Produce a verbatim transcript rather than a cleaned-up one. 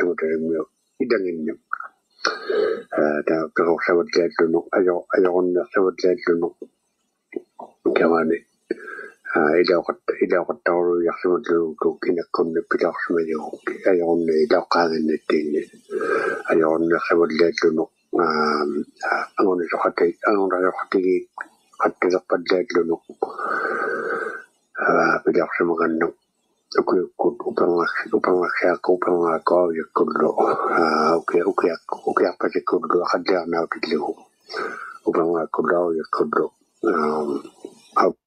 tungtarimio idanginnim ta pero savatlaatluno ayo ayorunna savatlaatluno kamani ilaqat ilaqattaru yarsumatlugu kinakkunna pilaarsumayu ayorunna ilaqaanannattiinni ayorunna savatlaatluno angoni soqati angona soqatigi qattaqallaatluno pilaarsumagannu ukuyukkut upangas upangaksiakku upangaakaa yakkullu uki ukiak ukiarpasikkullu aqalliarnautullugu upangaakkullau yakkullu